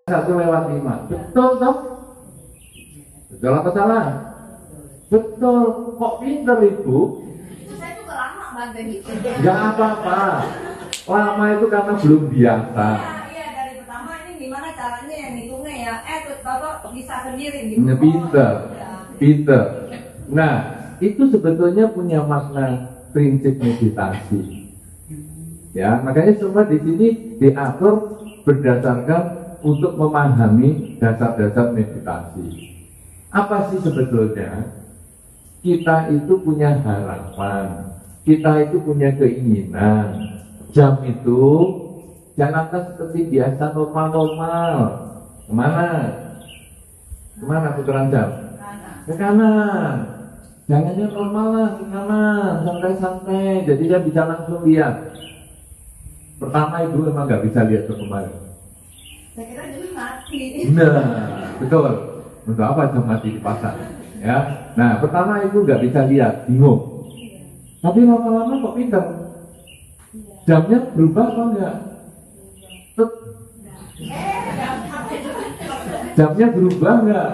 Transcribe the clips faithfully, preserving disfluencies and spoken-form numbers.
satu lewat lima. Betul toh? Betul apa salah? Betul. Kok pinter ibu? Itu saya juga lama banget gitu. Gak apa-apa. Lama itu karena belum biasa. Iya, iya dari pertama ini gimana caranya yang hitungnya ya? Eh, tuh bapak bisa sendiri gitu. Nah, pinter, Oh, ya. pinter. Nah, itu sebetulnya punya makna prinsip meditasi. Ya, makanya semua di sini diatur berdasarkan untuk memahami dasar-dasar meditasi. Apa sih sebetulnya? Kita itu punya harapan, kita itu punya keinginan. Jam itu janganlah seperti biasa normal-normal. Kemana? Kemana putaran jam? Ke kanan. Jangannya normal lah, ke kanan, santai-santai. Jadi dia bisa langsung lihat. Pertama ibu memang nggak bisa lihat ke kemarin. Saya kira dulu mati. Nah, betul. Untuk apa jam mati dipasang? Ya. Nah, pertama ibu nggak bisa lihat, bingung. Tapi lama-lama kok pintar. Jamnya berubah apa enggak? Tet. Jamnya berubah enggak?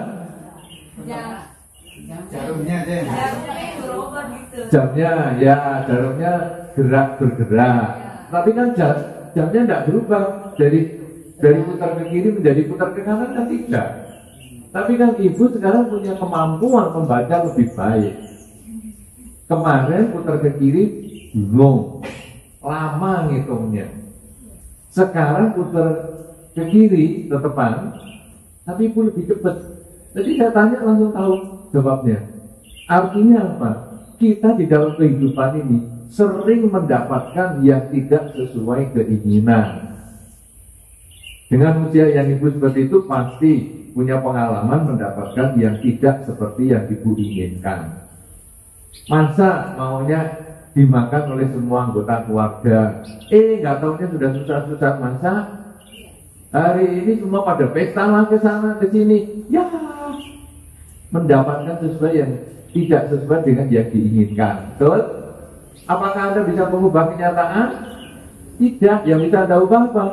Jarumnya deh. Jarumnya berubah gitu. Jamnya, ya jarumnya gerak bergerak. Tapi kan jam, jamnya enggak berubah dari dari putar ke kiri menjadi putar ke kanan kan tidak. Tapi kan ibu sekarang punya kemampuan membaca lebih baik. Kemarin putar ke kiri bingung, lama ngitungnya. Sekarang putar ke kiri tetepan, tapi ibu lebih cepat. Jadi saya tanya langsung tahu jawabnya. Artinya apa? Kita di dalam kehidupan ini sering mendapatkan yang tidak sesuai keinginan. Dengan usia yang ibu seperti itu pasti punya pengalaman mendapatkan yang tidak seperti yang ibu inginkan. Masa maunya dimakan oleh semua anggota keluarga, eh nggak taunya sudah susah-susah masak. Hari ini semua pada pesta lah ke sana ke sini, ya mendapatkan sesuai yang tidak sesuai dengan yang diinginkan. Betul? Apakah Anda bisa mengubah kenyataan? Tidak. Yang bisa Anda ubah apa?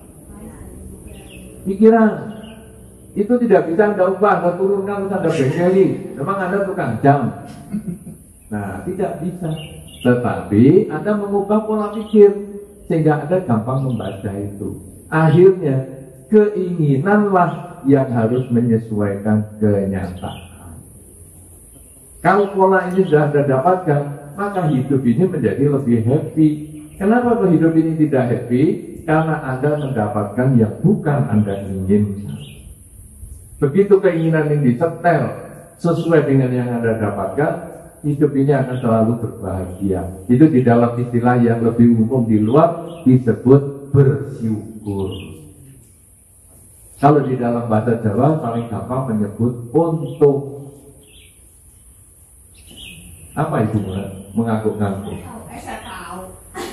Pikiran. Itu tidak bisa Anda ubah. Anda turunkan terus Anda bengkeli. Memang Anda tukang jam. Nah, tidak bisa. Tetapi Anda mengubah pola pikir sehingga Anda gampang membaca itu. Akhirnya keinginanlah yang harus menyesuaikan kenyataan. Kalau pola ini sudah Anda dapatkan, maka hidup ini menjadi lebih happy. Kenapa hidup ini tidak happy? Karena Anda mendapatkan yang bukan Anda inginkan. Begitu keinginan ini disetel sesuai dengan yang Anda dapatkan, hidup ini akan selalu berbahagia. Itu di dalam istilah yang lebih umum di luar disebut bersyukur. Kalau di dalam bahasa Jawa paling gampang menyebut untung. Apa itu mengangguk-ngangguk? Eh, saya tahu.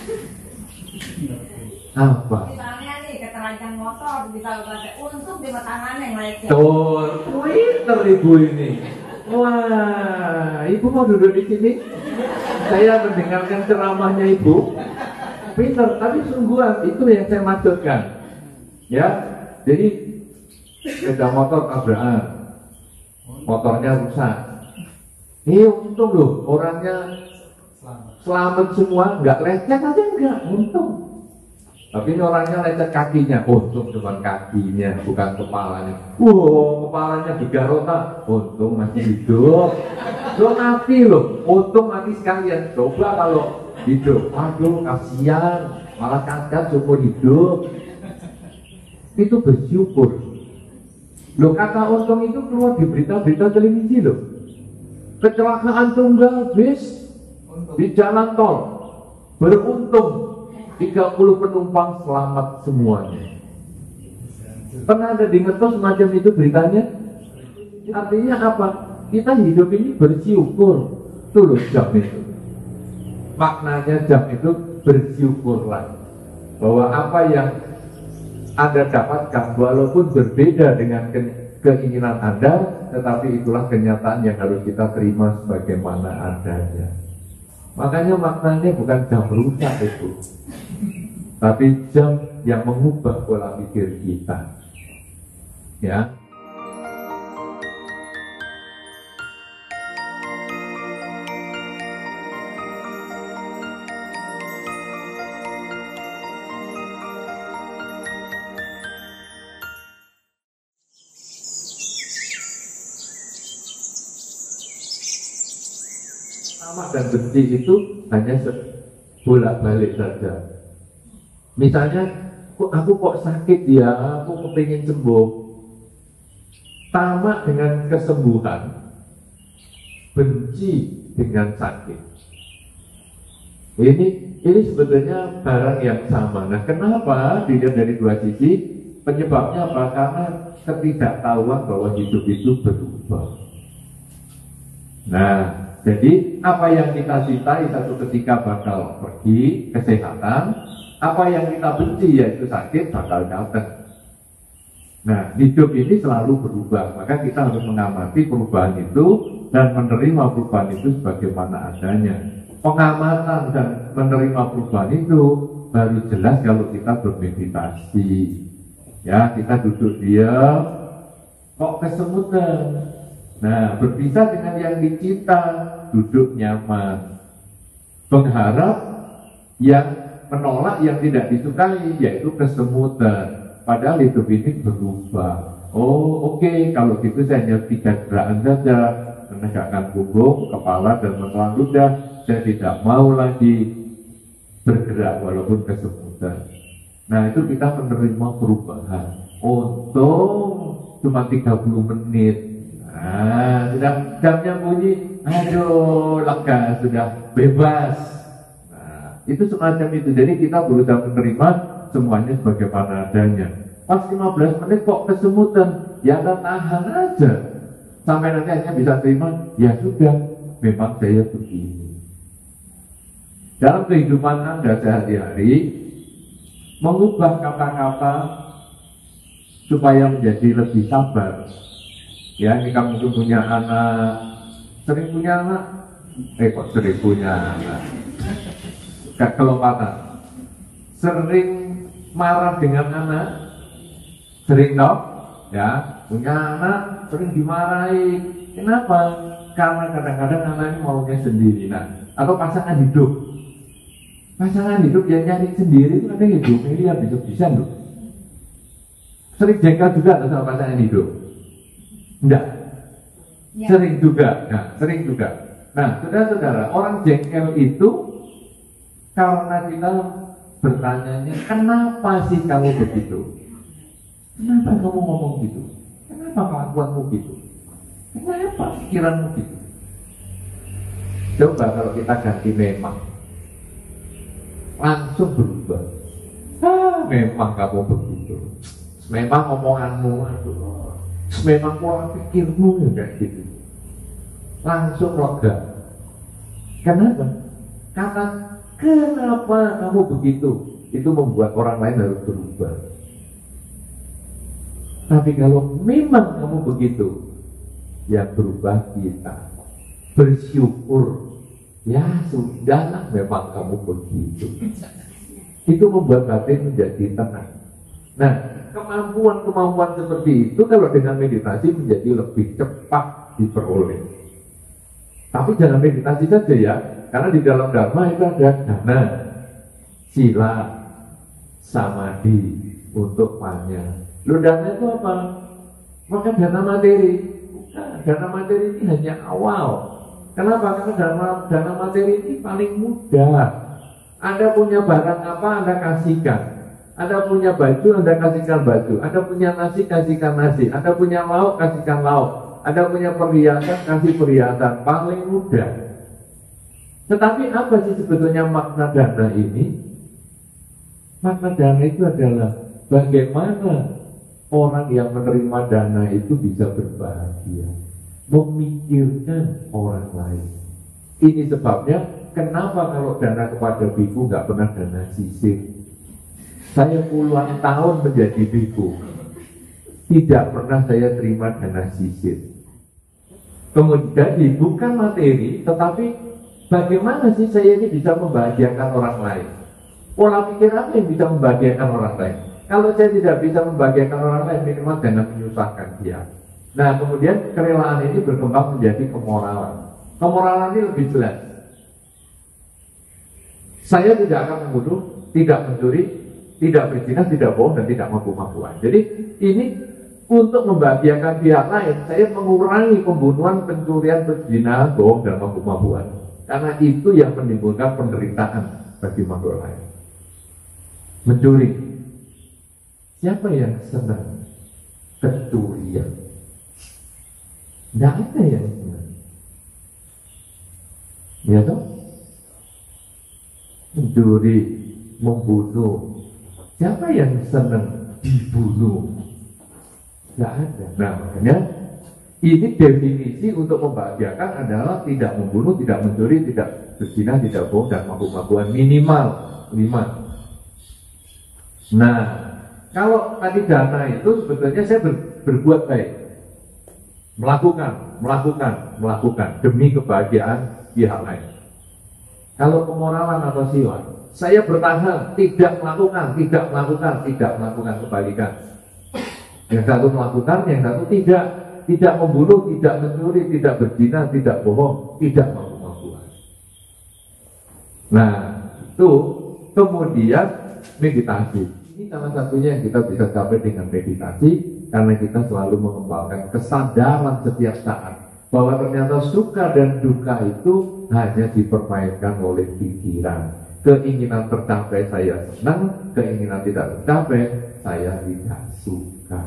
Apa? Misalnya nih keterancang motor bisa baca untuk di tangannya yang lecet. Tuh, pinter ibu ini. Wah, ibu mau duduk di sini? Saya mendengarkan ceramahnya ibu. Pinter, tapi sungguhan itu yang saya maksudkan. Ya, jadi sepeda motor tabrakan, motornya rusak. Eh, untung loh, orangnya selamat semua, nggak lecet aja enggak, untung. Tapi ini orangnya lecet kakinya, untung cuma kakinya, bukan kepalanya. Wow, kepalanya bergarota, untung masih hidup. Lo mati loh, untung mati sekalian. Coba kalau hidup, aduh kasihan, malah kasihan seumur hidup. Itu bersyukur. Loh, kata untung itu keluar di berita-berita televisi loh. Kecelakaan tunggal bis di jalan tol, beruntung tiga puluh penumpang selamat semuanya. Pernah ada dengar semacam itu beritanya? Artinya apa? Kita hidup ini bersyukur. Tuh jam itu. Maknanya jam itu bersyukurlah bahwa apa yang Anda dapatkan walaupun berbeda dengan keinginan Anda, tetapi itulah kenyataan yang harus kita terima sebagaimana adanya. Makanya maknanya bukan jam rusak itu, tapi jam yang mengubah pola pikir kita. Ya. Tamak dan benci itu hanya bolak-balik saja. Misalnya, aku kok sakit ya, aku kepingin sembuh. Tamak dengan kesembuhan, benci dengan sakit. Ini ini sebetulnya barang yang sama. Nah, kenapa dilihat dari dua sisi? Penyebabnya apa? Karena ketidaktahuan bahwa hidup itu berubah. Nah, jadi apa yang kita cintai satu ketika bakal pergi, kesehatan. Apa yang kita benci yaitu sakit bakal datang. Nah, hidup ini selalu berubah. Maka kita harus mengamati perubahan itu dan menerima perubahan itu sebagaimana adanya. Pengamatan dan menerima perubahan itu baru jelas kalau kita bermeditasi. Ya, kita duduk diam, kok kesemutan. Nah, berpisah dengan yang dicinta, duduk nyaman. Mengharap yang menolak yang tidak disukai, yaitu kesemutan. Padahal hidup ini berubah. Oh, oke, okay. Kalau gitu saya hanya tiga gerakan saja, menegakkan punggung, kepala, dan menelan ludah. Saya tidak mau lagi bergerak walaupun kesemutan. Nah, itu kita menerima perubahan. Untung cuma tiga puluh menit. Nah, sudah jamnya bunyi, aduh, lega, sudah bebas. Itu semacam itu. Jadi kita berusaha menerima semuanya sebagaimana adanya. Pas lima belas menit kok kesemutan, ya kita tahan aja sampai nanti hanya bisa terima, ya sudah, memang saya begini. Dalam kehidupan Anda sehari-hari, mengubah kata-kata supaya menjadi lebih sabar. Ya, ini kamu tuh punya anak, sering punya anak, eh kok sering punya anak, gak kelopatan, sering marah dengan anak, sering dong, ya, punya anak, sering dimarahi. Kenapa? Karena kadang-kadang anak ini maunya sendiri. Nah, atau pasangan hidup, pasangan hidup yang nyari sendiri itu kadang hidup ini yang bisa-bisa loh. Sering jengkel juga sama pasangan hidup. Enggak, ya. Sering juga, nah, sering juga. Nah, saudara-saudara, orang jengkel itu karena kita bertanya, kenapa sih kamu begitu? Kenapa kamu ngomong gitu? Kenapa kelakuanmu gitu? Kenapa pikiranmu gitu? Coba kalau kita ganti memang, langsung berubah. Ah, memang kamu begitu. Memang omonganmu, aduh. Memang pola pikirmu ya kayak gitu. Langsung lega. Kenapa? Kata kenapa kamu begitu, itu membuat orang lain harus berubah. Tapi kalau memang kamu begitu, yang berubah kita. Bersyukur. Ya sudahlah memang kamu begitu. Itu membuat batin menjadi tenang. Nah, kemampuan-kemampuan seperti itu kalau dengan meditasi menjadi lebih cepat diperoleh. Tapi jangan meditasi saja ya, karena di dalam Dharma itu ada dana, sila, samadhi, untuk manya. Loh, dana itu apa? Maka dana materi. Nah, dana materi ini hanya awal. Kenapa? Karena dana, dana materi ini paling mudah. Anda punya barang apa, Anda kasihkan. Anda punya baju, Anda kasihkan baju. Anda punya nasi, kasihkan nasi. Anda punya lauk, kasihkan lauk. Anda punya perhiasan, kasih perhiasan. Paling mudah. Tetapi apa sih sebetulnya makna dana ini? Makna dana itu adalah bagaimana orang yang menerima dana itu bisa berbahagia, memikirkan orang lain. Ini sebabnya kenapa kalau dana kepada biku nggak pernah dana sisir. Saya puluhan tahun menjadi biku, tidak pernah saya terima dana sisir. Kemudian bukan materi, tetapi bagaimana sih saya ini bisa membahagiakan orang lain? Pola pikir apa yang bisa membahagiakan orang lain? Kalau saya tidak bisa membahagiakan orang lain, minimal jangan menyusahkan dia. Nah, kemudian kerelaan ini berkembang menjadi kemoralan. Kemoralan ini lebih jelas. Saya tidak akan membunuh, tidak mencuri, tidak berzina, tidak bohong, dan tidak mabuk-mabukan. Jadi ini untuk membahagiakan pihak lain, saya mengurangi pembunuhan, pencurian, perzinahan, bohong, dan mabuk-mabukan. Karena itu yang menimbulkan penderitaan bagi makhluk lain. Mencuri. Siapa yang senang kecurian? Tidak ada yang senang. Ya toh? Mencuri, membunuh. Siapa yang senang dibunuh? Tidak ada. Nah, makanya ini definisi untuk membahagiakan adalah tidak membunuh, tidak mencuri, tidak berzina, tidak bohong, dan mabuk-mabukan minimal lima. Nah, kalau tadi dana itu sebetulnya saya ber, berbuat baik, melakukan, melakukan, melakukan demi kebahagiaan pihak lain. Kalau kemoralan atau siwan, saya bertahan, tidak melakukan, tidak melakukan, tidak melakukan kebalikan. Yang satu melakukan, yang satu tidak, tidak membunuh, tidak mencuri, tidak berzina, tidak bohong, tidak mabuk-mabukan. Nah, itu kemudian meditasi. Ini salah satunya yang kita bisa capai dengan meditasi, karena kita selalu mengembangkan kesadaran setiap saat bahwa ternyata suka dan duka itu hanya dipermainkan oleh pikiran. Keinginan tercapai saya senang, keinginan tidak tercapai saya tidak suka.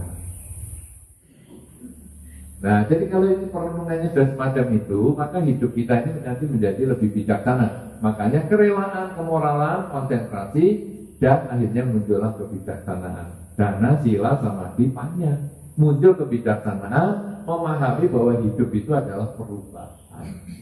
Nah, jadi kalau ini perenungannya sudah semacam itu, maka hidup kita ini nanti menjadi lebih bijaksana. Makanya kerelaan, kemoralan, konsentrasi, dan akhirnya muncullah kebijaksanaan. Dana, sila, samadhi, panya. Muncul kebijaksanaan, memahami bahwa hidup itu adalah perubahan.